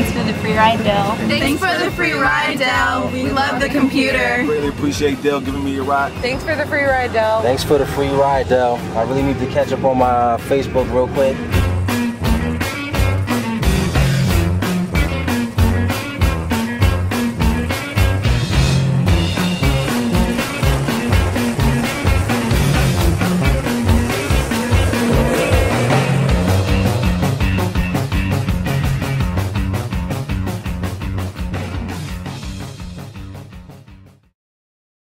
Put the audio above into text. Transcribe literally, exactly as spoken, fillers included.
Thanks for the free ride, Dell. Thanks, Thanks for the free ride, Dell. We love the computer. Really appreciate Dell giving me a ride. Thanks for the free ride, Dell. Thanks for the free ride, Dell. I really need to catch up on my Facebook real quick.